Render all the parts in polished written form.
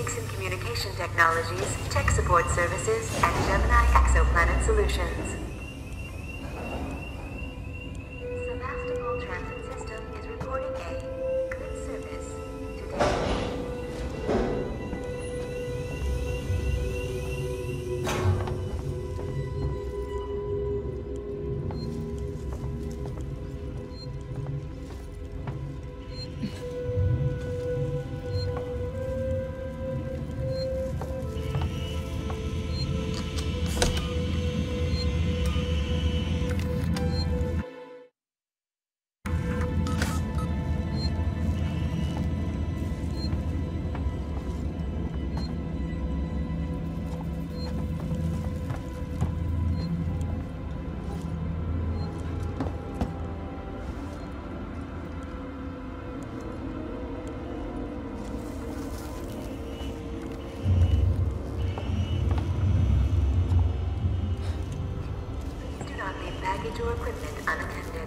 Dixon Communication Technologies, Tech Support Services, and Gemini Exoplanet Solutions. Sebastopol Transit System is reporting a good service today. Baggage or equipment unattended.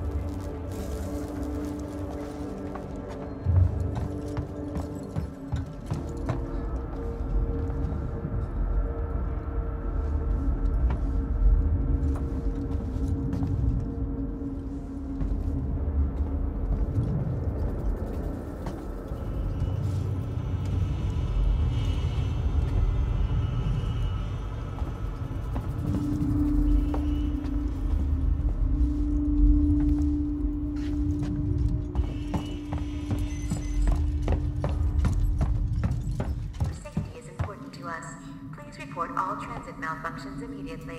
Please report all transit malfunctions immediately.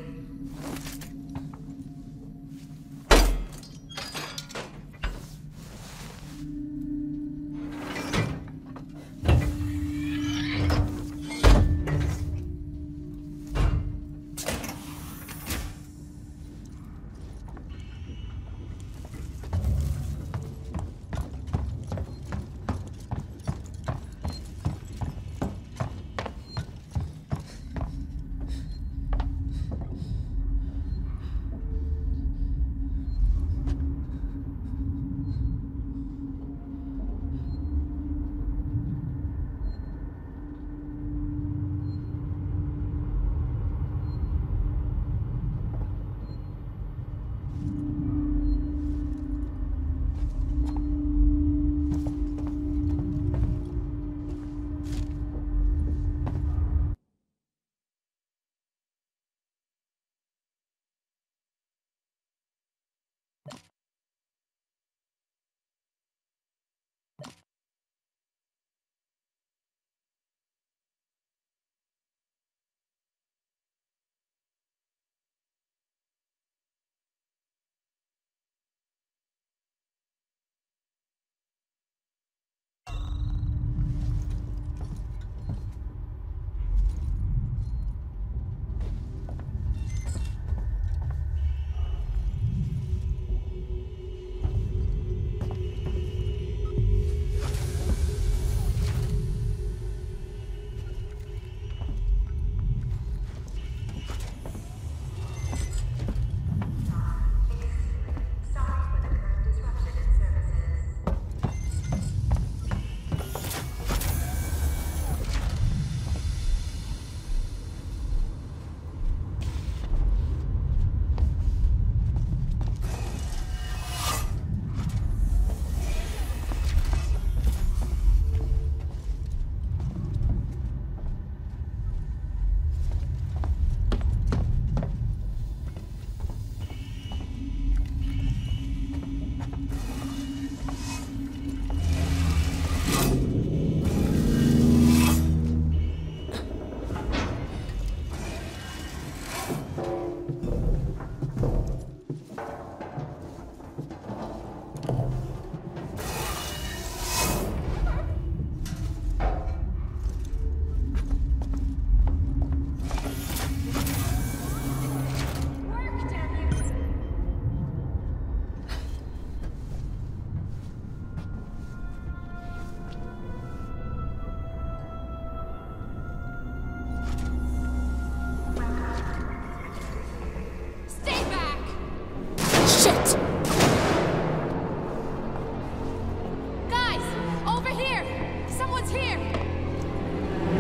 Guys, over here! Someone's here!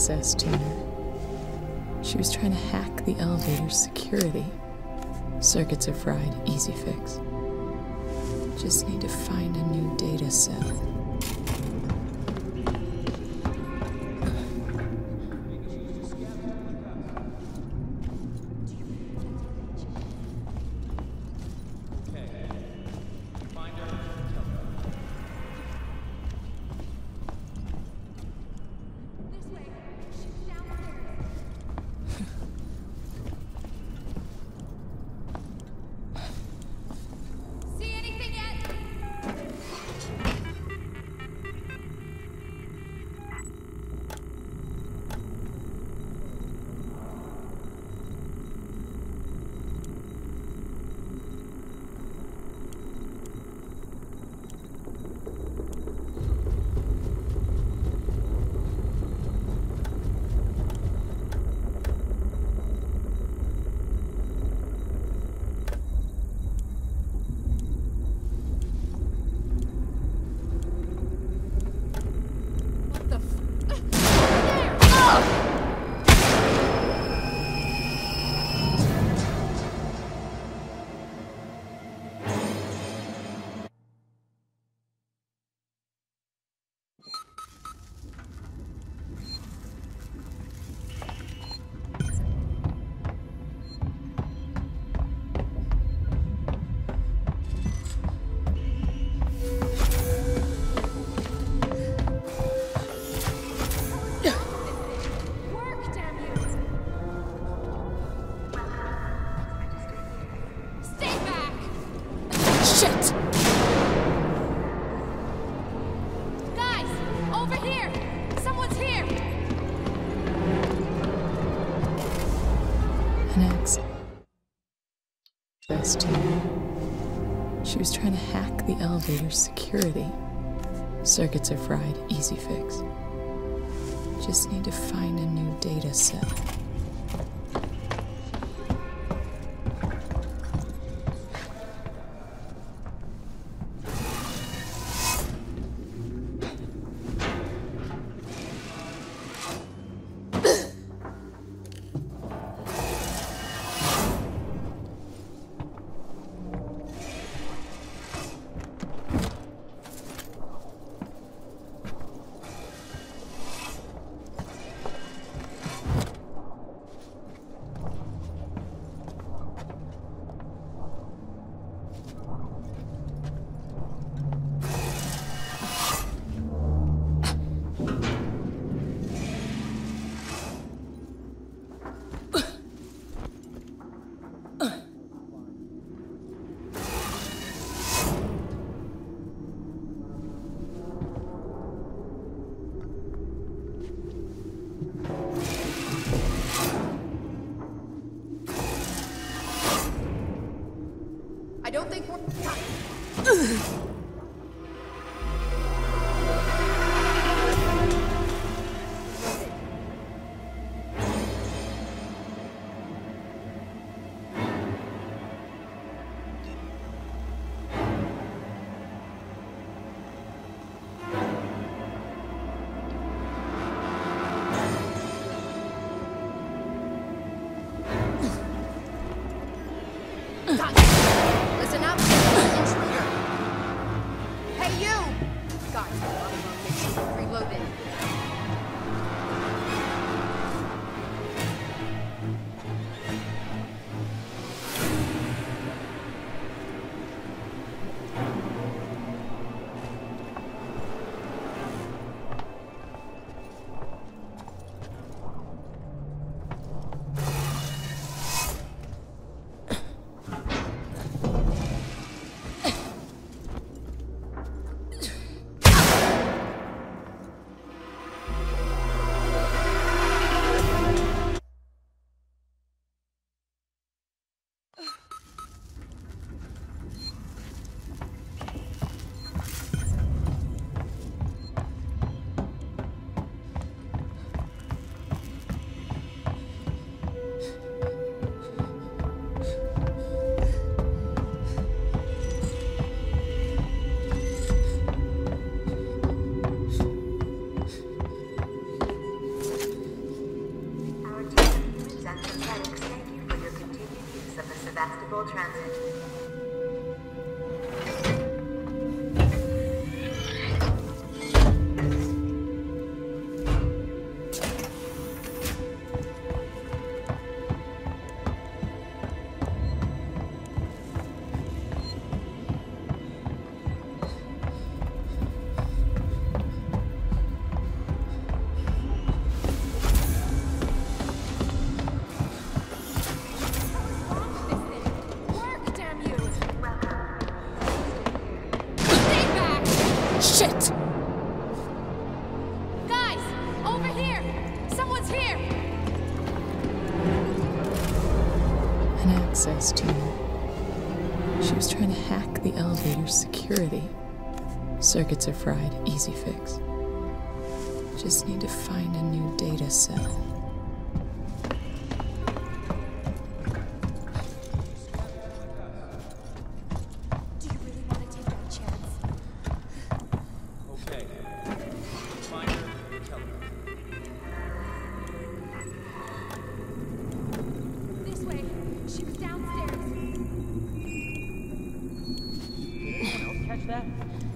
access tuner. She was trying to hack the elevator's security. Circuits are fried, easy fix. Just need to find a new data cell. She was trying to hack the elevator's security. Circuits are fried, easy fix. Just need to find a new data cell. I don't think we're... Listen up, intruder. Hey, you! Guys, make sure we're reloaded. Shit! Guys! Over here! Someone's here! An access tool. She was trying to hack the elevator's security. Circuits are fried, easy fix. Just need to find a new data cell. Do you really want to take that chance? Okay. Find her, tell her. This way. She was downstairs. Did anyone else catch that?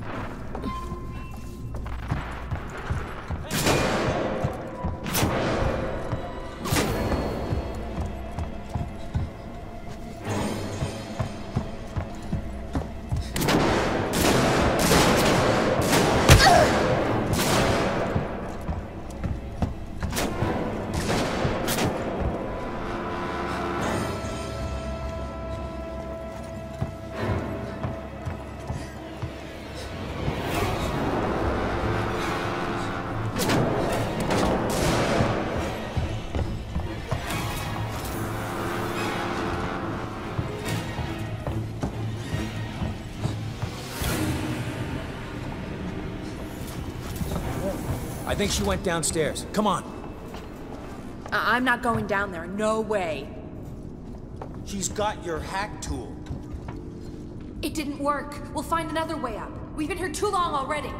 I think she went downstairs. Come on. I'm not going down there. No way. She's got your hack tool. It didn't work. We'll find another way up. We've been here too long already.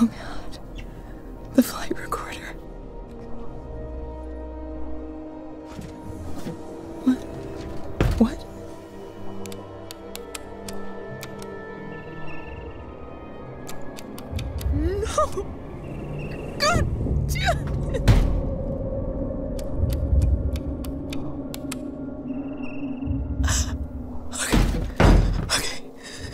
Oh God. The flight recorder. What? What? No! God damn it! Okay.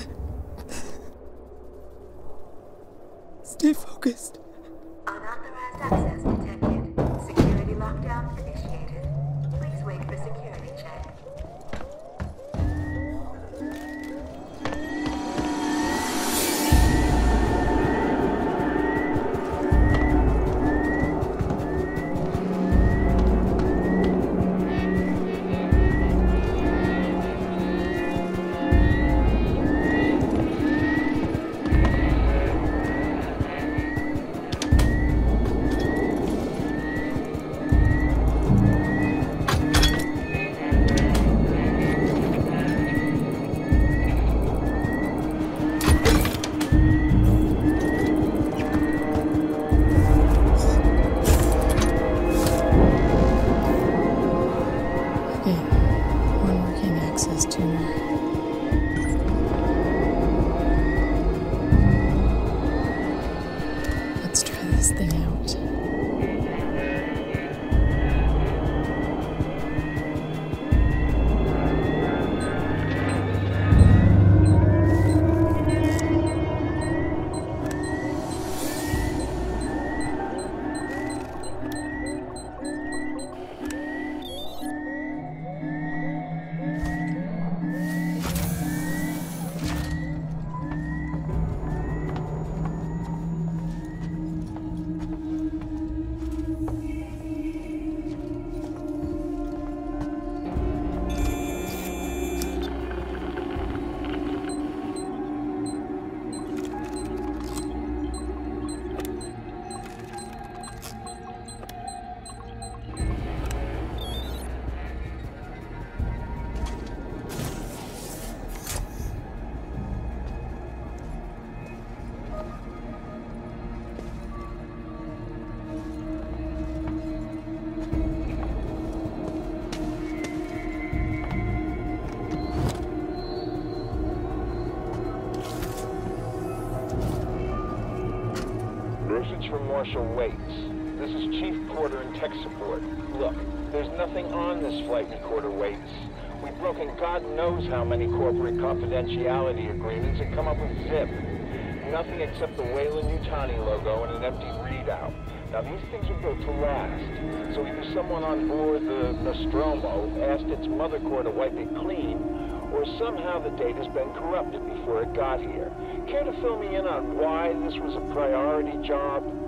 Stay focused. Unauthorized access detected. Security lockdown initiated. Please wait for security check. One working access tuner. Let's try this thing out. Message from Marshal Waits. This is Chief Porter in tech support. Look, there's nothing on this flight recorder, Waits. We've broken God knows how many corporate confidentiality agreements and come up with zip. Nothing except the Weyland-Yutani logo and an empty readout. Now these things are built to last. So either someone on board the Nostromo asked its mother core to wipe it clean, or somehow the data's been corrupted before it got here. Care to fill me in on why this was a priority job?